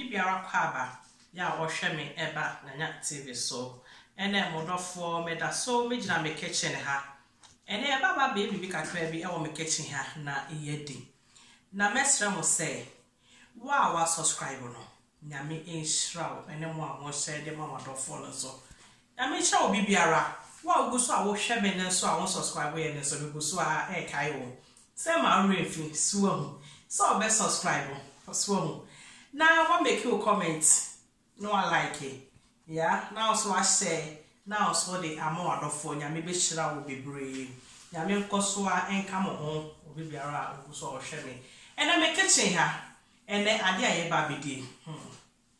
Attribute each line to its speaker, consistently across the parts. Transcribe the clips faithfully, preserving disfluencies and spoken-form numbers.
Speaker 1: obi biara kwaba ya ohwe me eba na nya T V so ene modofo meda so me gina me kitchen ha ene eba ba baby bi kakra bi e wo me kitchen ha na iyedi na mesra mo say wa wa subscribe no nyame enshraw ene mo a mo share de ma modofo no so nyame share obi biara wa ogu so a wo hwe me ne so a wo subscribe ye ne so bi go so a e kai wo say ma refi so hu so be subscribe so hu now what make you comment no I like it yeah now so I say now so the amount of phone ya maybe shira will be brave ya me nkoso a enka mo ho obi biara ogu so o hwe me and I make kitchen ha and then ade aye ba bedi hmm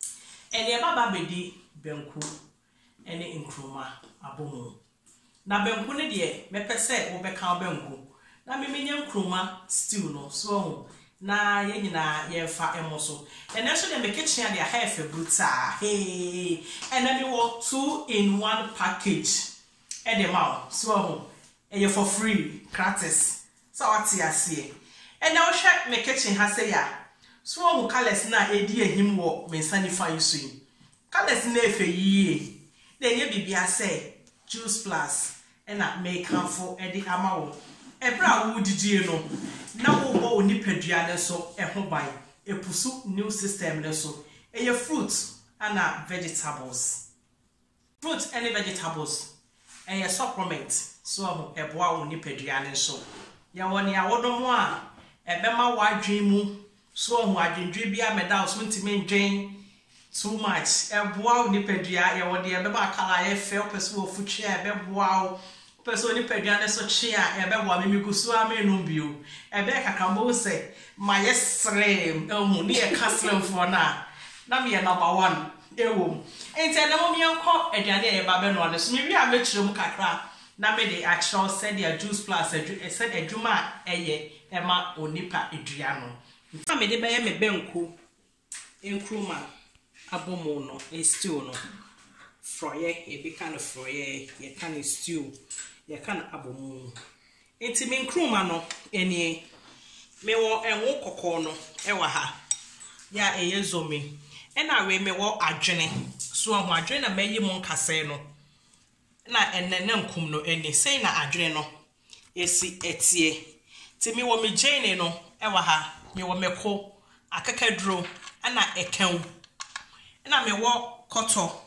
Speaker 1: and ye ba bedi benku and nkruma abomu na benku ne de me pese wo be kan benku na me menye nkruma stew no so na ye nyina ye fa emoso and also the kitchen and their hair for bruta hey and then you walk two in one package and the mouth so and you for free gratis so what you see and now check my kitchen has say ya so who colors na edi ehim wo me sanify so yi colors na efe yi then ye bibia say juice plus and na make am for edi amawo ebra wo didie no na wo bo oni padua ne so eho ban epusu new system ne so eye fruit ana vegetables fruit and vegetables eye supplement so ho eboa oni padua ne so ya woni awodomo a ebema wadwen mu so ho adwendwe bia meda so ntime ndwen too much eboa oni padua ya wodi ebeba akala ye fe opeso ofutwe ebeboa person ni pedane so chia ebe bo me gusu amenu bio ebe kakambo se my srem ehu ni e kaslem for na na me number one ewo enti na mo mi enko aduane e ba be no ade so mi wi a mekire mu kakra na me de actual said their juice plus e said adwuma eye e ma onipa edua no na me de be ye me benku enkruma abomo no e stew no froye e be kind of froye ye kind of stew ye kan abomu enti me nkruma no eni me wo enwo kokko no e wa ha ya eyezomi ena we me wo adwene so ho adwene na mayi mu nkase no na enene nkum no eni sei na adwene no esi etie ti me wo me jene no e wa ha me wo meko akakaduro ana ekan ena me wo koto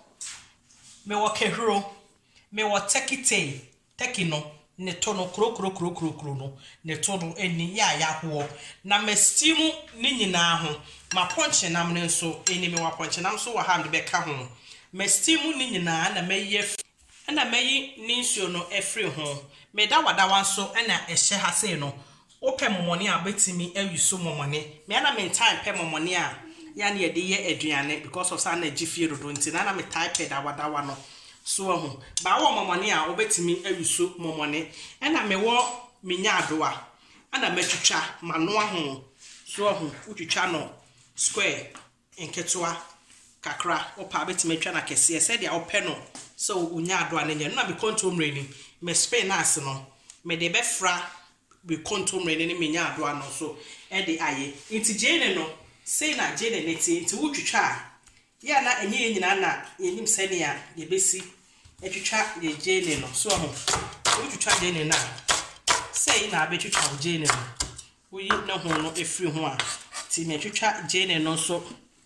Speaker 1: me wo kehuro me wo tekite tekino ne tono kro kro kro kro kro no ne tono eni ya ya ho na me steam ni nyina ho ma ponche nam ne so eni me wa ponche nam so wa ha de be ka ho me steam ni nyina na me ye na me yi ni nsuo no efri ho me da wada wan so na ehye ha sei no ope momone a betimi awuso momone me na me time pe momone a ya na ye de ye aduane because of sana gifie dodo nti na na me type da wada wa no so ho ba wo momone a obetimi awuso momone ena me wo minya adoa ana metwitwa manoa ho so ho utwitwa no square enketoa kakra opa betimi twa na kese se dia ope no so unya adoa na nya na me control mreni me spare na ase no me de befra be control mreni ni minya adoa no so e de aye nti jene no sei na jene neti nti utwitwa ya na enye nyina na yenim sene a yebesi etwitwa ye jene no so ho utwitwa jene na sei na abetwitwa jene no uyi na ho no efri ho a ti me twitwa jene no so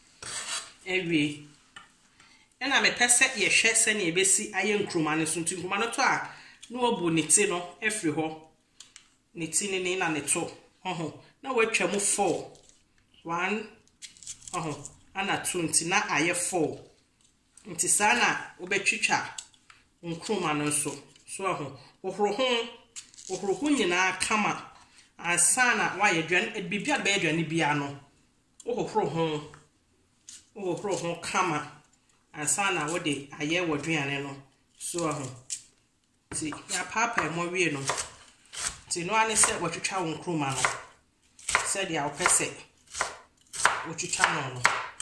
Speaker 1: ewie ena me pese ye hwe sene yebesi aye nkruma ne so nti nkruma no to a no obu niti no efri ho niti ni ni na ne to ho na watwa mu four one ho ana twenty na aye four nti sana obetwitwa nkruma no so so ho ohoro ho ohoro ho nyina kama asana wa ye dwan bibia ba dwan bia no ohoro ho ohoro ho kama asana wo de aye wodwane no so ho ti ya papa mo wie no ti no ane se watwitwa nkruma no se dia opese watwitwa no no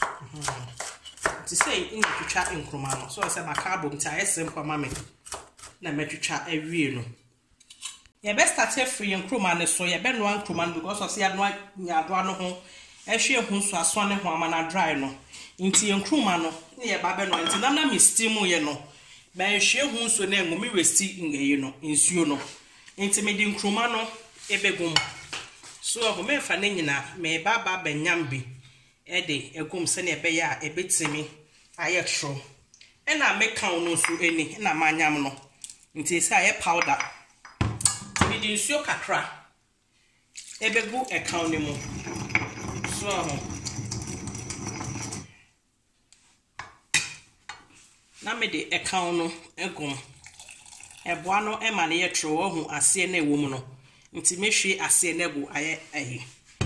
Speaker 1: ti say in twitwa nkruma no so se makabo nti ayese mpa mame na metwitwa awie no ye best start free nkruma ne so ye be no nkruma no because of say no nya do no ho ehwe hu so aso ne ho amana dry no nti enkruma no ne ye ba be no nti nam na me steam ye no ba ehwe hu so na enwo me resti ngeye no nsuo no nti me di nkruma no ebegum so ho me fa ne nyina me ba ba banyam bi e de egum se ne ebe ya ebetimi aye tro e na me kan no so eni na manyam no nti se aye powder me di nsuo kakra ebegu e kan ne mu so ho na me de e kan no egum eboa no e ma ne ye tro hu ase na ewo mu no nti mehwe ase na gu aye ayi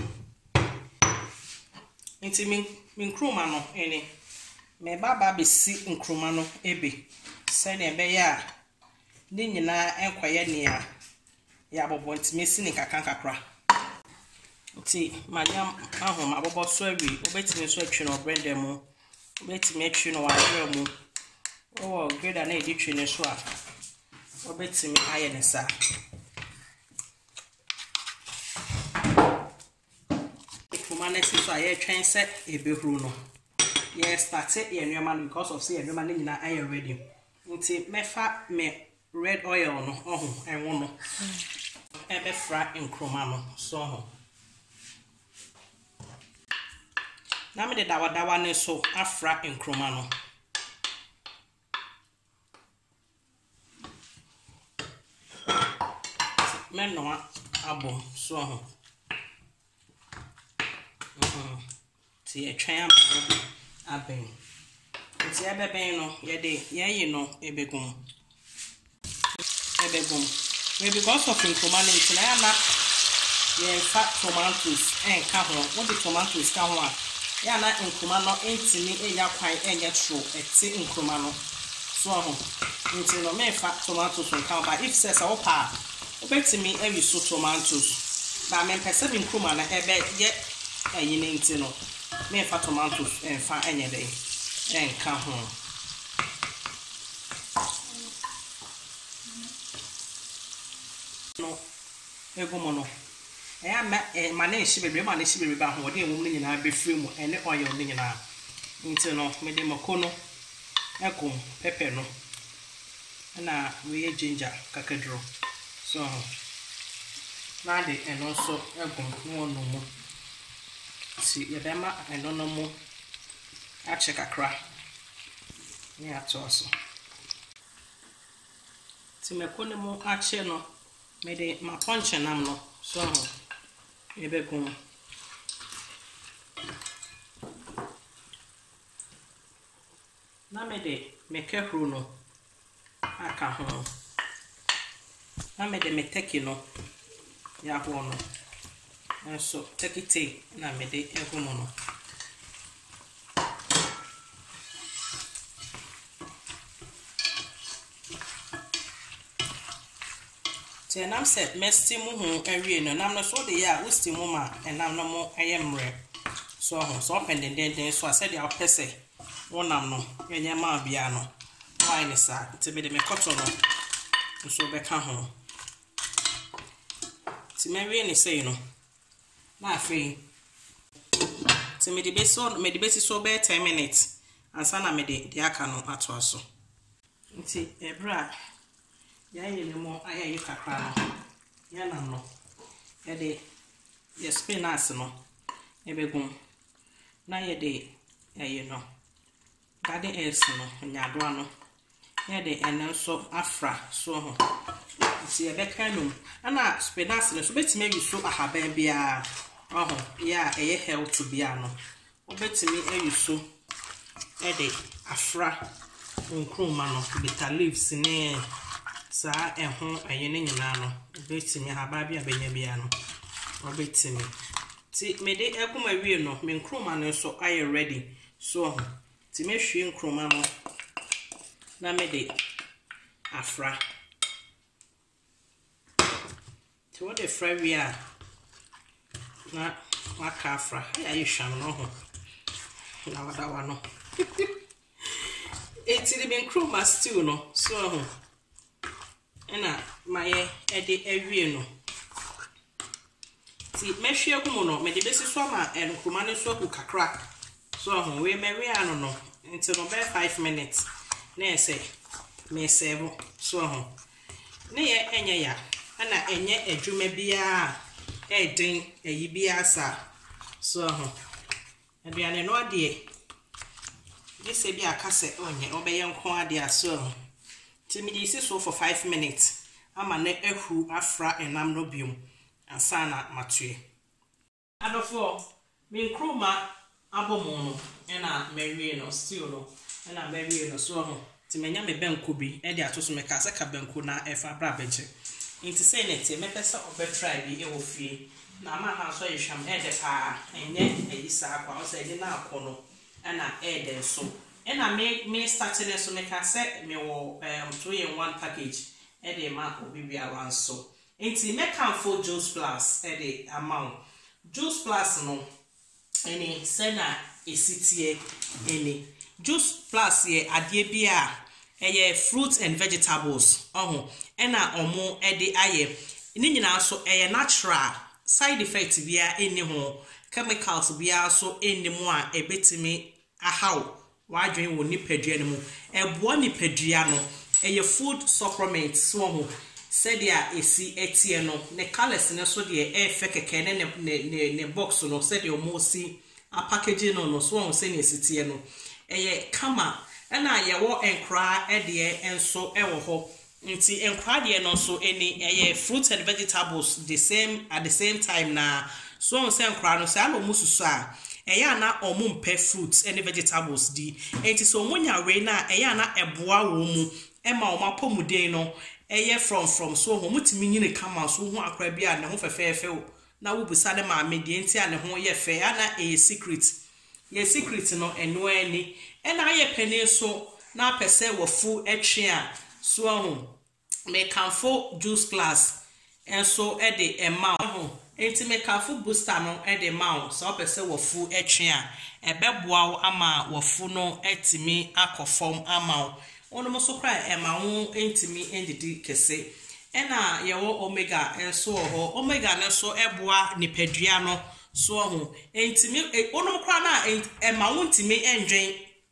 Speaker 1: nti min min kroma no ene me baba be si nkroma no ebe se na ebe ya ni nyina enkoye ne ya ya bobo nti me si ni kakan kakra nti manyam ahom abobo so awi obetimi so atwe no brenda mu obetimi atwe no wa mu oh greda na edi twe ne so a obetimi aye ne sa humanity so aye twen se ebehuru no ye start ye nneoma because of say nneoma nyina aye ready nti mefa me red oil no oho enwo no ebe fra nkroma no so ho na me de dawa dawa ne so afra nkroma no me no abom so ho ti etwan aben ti ebeben no ye de ye yi no ebegum ebegum we because of nkroma ne ntina ya na ye fa tomatoes en ka ho what the tomatoes ka ho a ya na nkroma no entimi eya kwan enye tro eti nkroma no so ho nti no me fa tomatoes nka ba if says a opa obetimi ewi so tomatoes ba me pese bi nkroma na ebe ye ayi ne nti no me fa tomatoes en fa enye de en ka ho no egumo no e ama e ma na eshi bebe ma na eshi bebe ba ho de enwum ne nyina be free mu ene oil ne nyina nti no me de makono ekum pepper no na we ginger kakadro so na de eno so egum no no mu si ye bema eno no mu a check akra ni atoso ti mekone mu a che no me de ma ponche nam no so ho ye begum na me de mekehru no aka ho na me de meteki no ya ho no so tekite na me de egumo no te nam se mesti mu hu awie no nam no so de ya wo sti mu ma enam no mo ayemre so ho so pending den den so ase de apese wonam no yenye ma bia no why ni sa te me de me koto no so be ka ho ti me wie ni sei no na afi ti me de be so me de be so be ten minutes ansa na me de de aka no ato aso nti ebra ya ye le mo aya yi kakra no ya na no ya de ye spinach no ebegum na ye de aye no garden eggs no nyadoa no ya de enen so afra so ho ti e be kanum ana spinach no so betime wi so ahaban bia oho ya eye health bia no obetime awi so e de afra nkruma no bitter leaves ne sa ehun aye ne nyina no betime haba bia benya bia no obetime ti me de eguma wie no me nkruma no so aye ready so ti me hwe nkruma no na me de afra ti wo de fra wi a na waka afra ya yi hwan no ho na wada wa no eti de me nkruma stew no so ho ena maye ede awie no ti mehwe agumo no me de besi so ma nkruma ne so ku kakra so we me ano no until no be five minutes na say me serve so ho ne ye enye ya ana enye adwuma bia e din eyi bia sa so ho aduane no de this e bia kase onye obeye nko ade aso ho timidi si so for five minutes ama na ehu afra enam no biom ansana matue adofo min kroma abomo no na mewie no still no na mewie no so ho timenya me benko bi e de atoso me ka se ka benko na efa bra beje inti say net me pesa obetry bi e wo fie na ma na so yehwam e de pa enye eyisa akwa o se de na akono na e de so e na me me start ne so me ka se me wo um two in one package e de ma obi bia wan so inti me kan for juice plus e de amount juice plus no eni se na esitie eni juice plus ye adie bia eye fruits and vegetables oho ena omo e de aye ni nyina so eye natural side effect bia eni ho chemicals bia so eni mu a ebetimi ahaw wadwen wo nipadua no mu ebo nipadua no eye food supplements so ho said ya esi etie no ne colors ne so de e fe keke ne ne ne box no said o mo si a packaging no no so ho se ne esitie no eye kama na ye wo enkra e de enso e wo ho nti enkra de no so eni eye fruits and vegetables the same at the same time na so ho se enkra no se alo mususu a eye na omumpe fruits and vegetables di enti so omunya we na eye na eboa wo mu e ma o mapomuden no eye from from so ho mutimi nyine kama so ho akra bia ne ho fefefe o na wo busa ne ma me de enti a ne ho ye fe ana e secret ye secret no eno ani e na ye pene so na pese wo fu etwe a so ho me kanfo juice plus enso e de ema ho enti me kanfo booster no e de ma so pese wo fu etwe a e beboa ama wo fu no etimi akofom ama ono mo so kra ema wo entimi endidi kese ena yewo omega enso ho omega ne so eboa nipadua no so ho entimi ono kra na ema wo ntimi endwen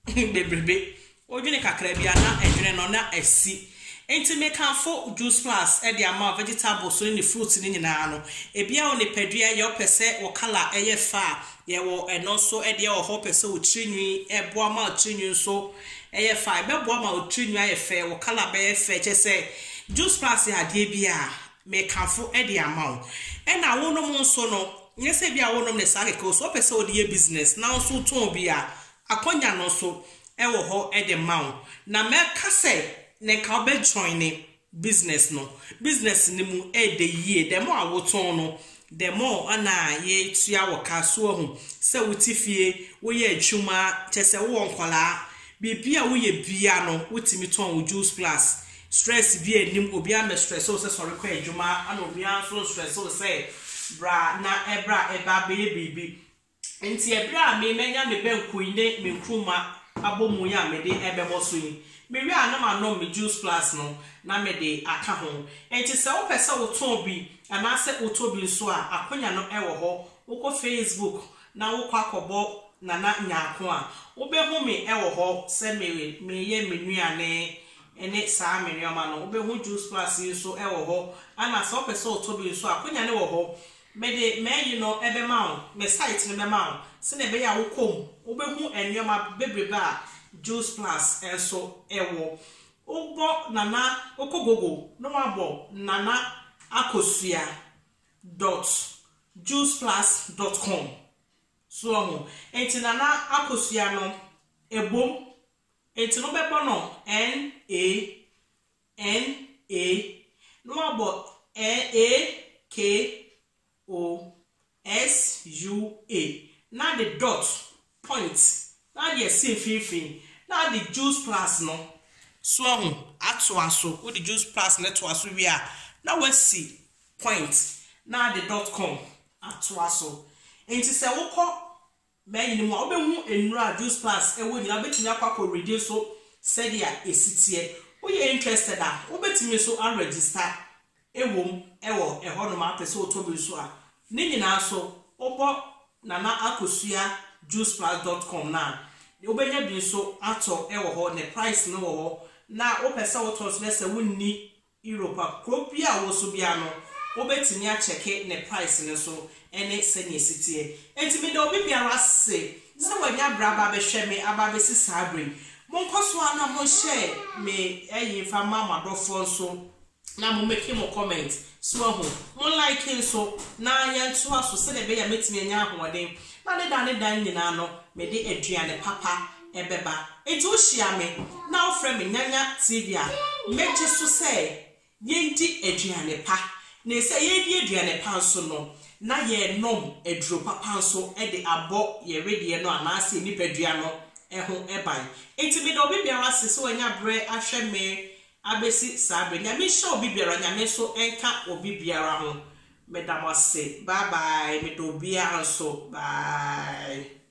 Speaker 1: bebrebe odwene kakra bia na edwene no na asi entimi kanfo juice plus e de ama vegetables so ni fruits ni nyina no ebia wo nipadua ye opese wo kala eye fa yewo eno so e de wo ho pese wo trinwi eboa ma trinwi so eye fa bebo ma otrinwa aye fe wo kala be fe che se juice plus ya de bia me kanfo e de amount e na wono mo nso no nyese bia wono ne sa ke so pese wo de business na nso ton bia akonya no so e wo ho e de maun na me ka se ne ka be join ne business no business ni mu e de yie de mo awoton no the more ana ye tua wo ka so hu se wutifie wo ye adwuma che se wo nkwala bibia wo ye bia no wotimi ton wo juice plus stress bia enim obi am stress so se sorry kwa adwuma ana obi an so stress so say bra na ebra eba be bibi enti ebra me menya me benku ine me nkruma abomu ya me de ebebo so yi me wi anam anom me juice plus no na me de aka ho enti se wo pese wo ton bi ana se wo to bi so a akonya no ewo ho wo ko Facebook na wo kwa kobo na na nyako a wo be hu me ewo ho se me me ye menuane ene sa menua no wo be hu juice plus so ewo ho ana se wo pese wo to bi so akonya ne wo ho me de me yi no ebe ma me site ne be ma se ne be ya wo kom wo be hu enua bebrebe a juice plus enso ewo obo nana okogogo no mabo nana akosua dot juice plus dot com so ho enti nana akosua no ebom enti no bebo no n a n a no mabo e k o s u a na the dot point na the same fin na the juice plus no so ho ato aso wo the juice plus na to aso wi a na wasi point na the dot com ato aso enti se wo kọ me yin mu obehu enura juice plus e wo nyina betimi akwa ko ready so said ya esitie wo ye interested a wo betimi so an register ewom ewo eho no ma pese otobi so a ni nyina so obo nana akosua juice plus dot com na obenya bi so ato e wo ho ne price no wo na wo pesa wo to so se wonni Europa kro bia wo so bia no obetimi a check ne price ne so ene se ne sitie enti me de obi biara se se wanya braba be hwe me aba be si sabre mon koso ana mo share me eyi fa mama dofo so na mo make mo comment so ho mo like so na yentu aso se ne be ya metimi anya ahoden na ne dan ne dan nyina no me de aduane papa ebeba enti o hia me na o frɛ me nyanya T V a meje so se yendi aduane pa na se yedi aduane pa so no na ye nom aduro papa so e de abo ye redie no anase ni padua no eho eban enti me do bibiara se so anya bre ahwe me abesi sabre nya me show bibiara nya me so enka obi biara ho medamase bye bye me do biara so bye.